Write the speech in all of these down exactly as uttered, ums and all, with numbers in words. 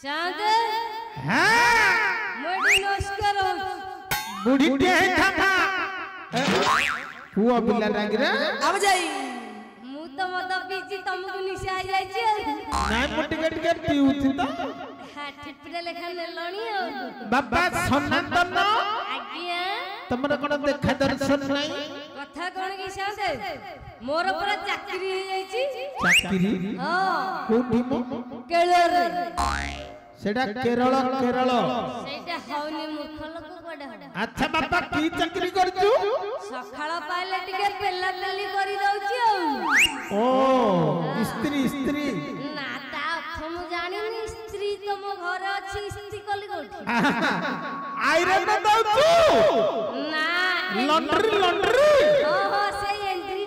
शांत हां मोडी नमस्कार बुढ़ी टे था पुआ पिला लागिरा अब जाई मु तो मत पीची तुमको निशा आ जाई छी नाय मोटी कट के पीउती तो हा ठिपरे लेखा नेलणी बाबा सनातन आज्ञा तमरा कोन देखा दर्शन नाही कथा कोन की शांत मोर पर चाकरी हो जाई छी चाकरी हां कोठी मो केरल सेडा केरल केरल सेटा हौनी मूर्ख लोक कोडा अच्छा बाबा की चाकरी करजू सखाळ पाइले टिके पेला पेली करी दउची ओ ओ स्त्री स्त्री ना ता हम जानिनी स्त्री तम घर अछि स्त्री कली कोठी आयरन दउचू ना लॉन्ड्री लॉन्ड्री ओहो से एंट्री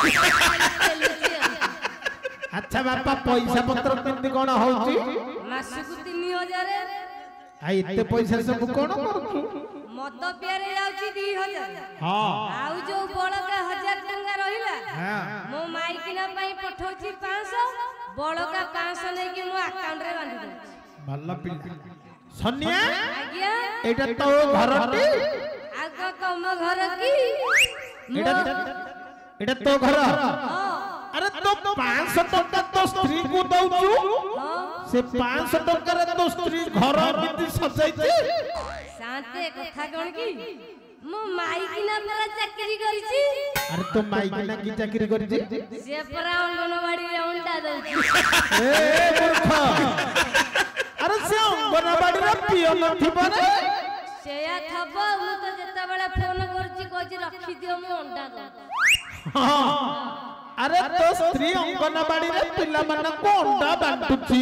देली अच्छा बाबा पैसा पत्र केमती कोन होउची मासुकु तीन हजार आ इते पैसा सब कोन करछु मद पियारे जाउची दो हजार हां आउ जो बळका हजार टंका रहिला हां मो माइकिना पई पठौची पाँच सौ बळका पाँच सौ नै कि मो अकाउंट रे बांधी दउची भल्ला पिल सोनिया आज्ञा एटा तो घरटी आगा कम घर की एटा एटा तो घर हां अरे तो पाँच सौ टका तो स्त्री को दउचू से पाँच सौ टका रे तो स्त्री घर बिति सजाइती शांते कथा कोन की मो माइकिना परा चाकरी करिछि अरे तो माइकिना की चाकरी करछि से परा अंगनवाड़ी रे अंडा दउछि ए मूर्ख अरे से अंगनवाड़ी रे पियो नथिबो रे सेया थबो मु तो जत्ता बेला फोन करछि कहछि रखि दियो मु अंडा दउ हां अरे तो स्त्री अंगनवाड़ी रे पिला मन को अंडा बांटुची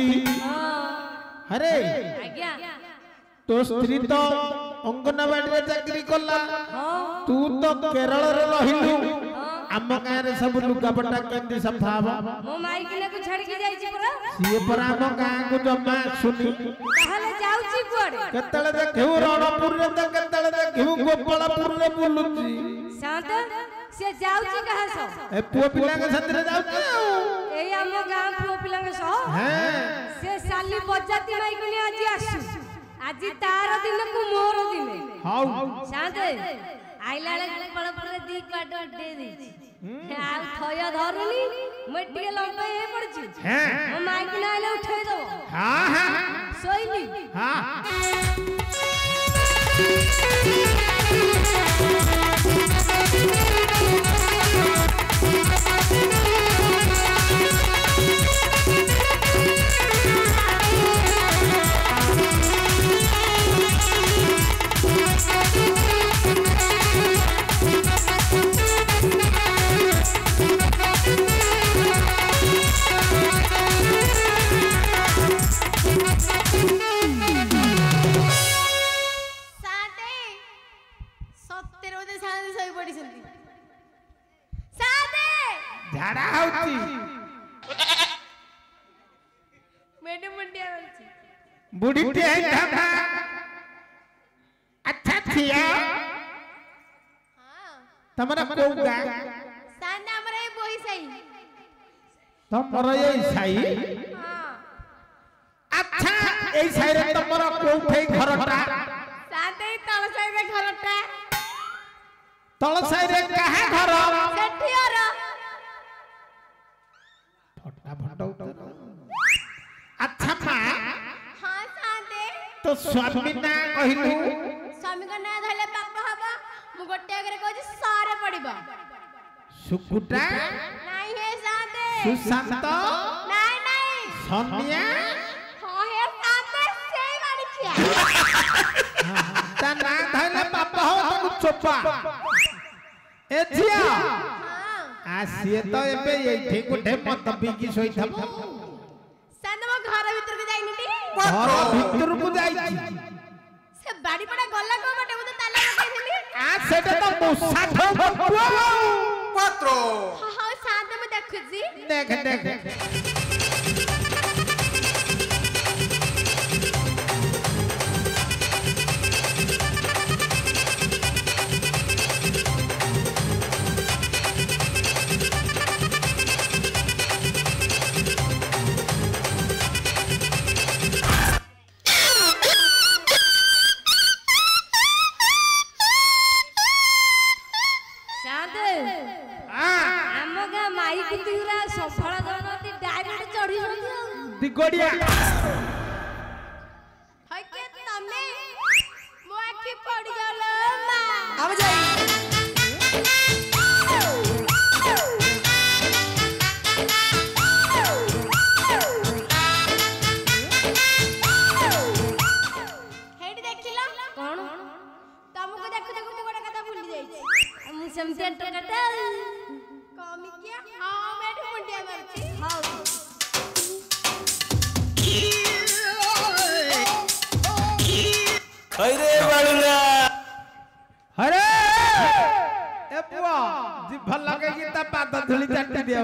अरे आज्ञा तो स्त्री तो अंगनवाड़ी रे चाकरी कला तू तो केरल रे रहिलु आम गाय रे सब लुगापटा केंदी सफा हबा मो माइकिना को छाड़ के जाई छी परा सिए पर आम गाय को जमा सुनी ताहले जाउची कोडे केतले देखिउ रणपुर रे त केतले देखिउ गोपालपुर रे बुलुची शांत से जाउची कहा सो ए पुओ पिला के साथ रे जाउची ए हम गां पुओ पिला के सो हैं से साली बजाती माइकिनी आज आसु आज तार दिन को मोर दिन हाउ शांत आइला ले पड़ पड़ दी काट दे दी आ थय धरुनी मट्टी के लंबे हे पड़ची हैं हम माइकिना आइले उठे दो हां हां सोइली हां झाड़ा होती मैडम मंडिया बोलची बुढ़ी टे था अच्छा थिया हां तमरा कोगा साना हमरे बोई सही तमरा ये साई हां अच्छा ए साई रे तमरा कोठे घरटा साते तळ साई रे घरटा तळ साई रे काहे घर सेठियर फटा फटा अच्छा मां हां साते तो स्वामी ना कहिलु स्वामी का ना धले पाप हबो मु गोटे आगरे कहछि सारे पडिबो सुकुटा नाही हे साते सुशांत नाही नाही सोनिया हां हे साते सेई मारिछिया ता ना धले पाप हो तो चोपा ए झिया हां आ सिए तो एबे एठी गुठे मत बिकी सोई थबो साते मो घर भीतर के जाइनी टी घर भीतर को जाई से बाड़ी पड़ा गल्ला को मटे मु तो ताला लगाई देली आ सेटा तो मुसा ठो बपुआ पात्रो हां हां साते मु देखुजी देख देख ନିଗଡିଆ ହଇକେ ତମେ ମୋ ଆଖି ପଡି ଗଲ ମା ଆମେ ଯାଇ ହେଇଟି ଦେଖିଲ କଣ ତମକୁ ଦେଖୁ ଦେଖୁ ମୁଁ ଗୋଟେ କଥା ଭୁଲି ଯାଇଛି ମୁଁ ସେମିତି ଏଣ୍ଟରଟା କମିକିଆ ହଁ ମୁଁ ଏଠି ମୁଣ୍ଡିଆ ମାରୁଛି ହଉ ହଇରେ ବାଳୁଙ୍ଗା अरे ए पुआ जिभ लगेगी ता पाद धुली चाटी देव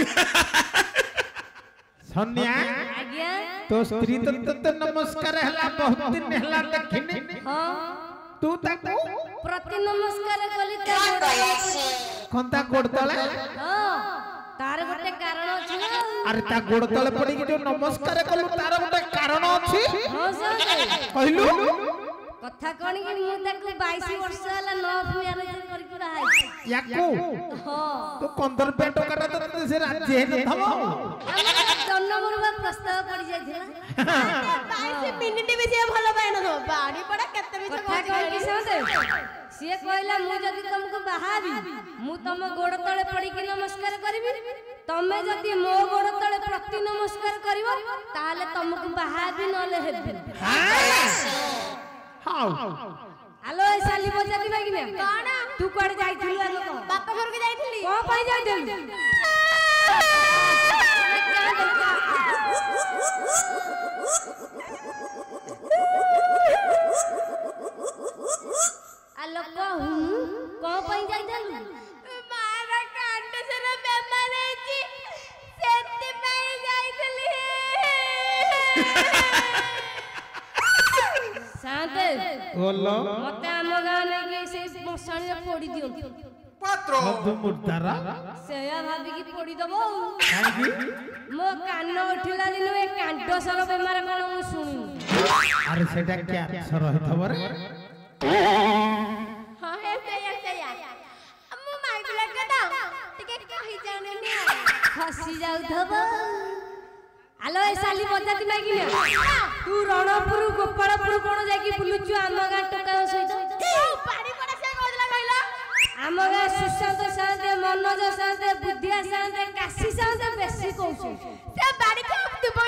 सोनिया आज्ञा तो स्त्री तो तो नमस्कार हला बहुत दिन हला देखिनी हां तू ताको प्रति नमस्कार कली ता कोनता गोड़ तळे हां तार गोटे कारण अछि ना अरे ता गोड़ तळे पड़ी कि जो नमस्कार कलु तार गोटे कारण अछि हां सर कहलु कथा कोन कि मु ताको बाईस वर्ष हला लव मैरिज करि के रहाई याकू हां तो पंद्रह पेटो काटा तो से राज्य हे थमो जन्मर बा प्रस्ताव पड़ी जाइथिला बाईस मिनिट भी से भलो पाइन दो बाड़ी पड़ा केते भी कथा कोन कि समझे सिए कहला मु जदी तुमको बाहाबी मु तुम गोड़ तळे पड़ी के नमस्कार करबी तमे जदी मो गोड़ तळे प्रति नमस्कार करबो ताले तुमको बाहाबी नले हेबे हां हेलो ए साली बजाती बाकी ना कोन तू कोड जाइथिलु आलो बाप घर के जाइथिली को पई जाइथिलु आलो कहू को पई जाइथिलु मारा कांड से बेमार हेची सेति पई जाइथिली शांते बोलो मते हम गाने के से मसाणी पोड़ी दियो पात्र मधु मुर्दारा सेया भाभी की पोड़ी दबो काई मो कान उठिला दिन ए कांटो सर बेमार कोन मु सुनी अरे सेटा क्या सर हितबर हां हे सेया सेया मु माइक लगा दा टिके कहि जाने ने खसी जाउ धबो हेलो ए साली बजाती माइक ने तू रणपुर गोपालपुर कोन जाई की बुलुचु आम गा टका सहित पाड़ी पड़ा से कहला कहला आम गा सुशांत साथे मनोज साथे बुद्धिया साथे काशी साथे बेसी कहू से बाड़ी को दुब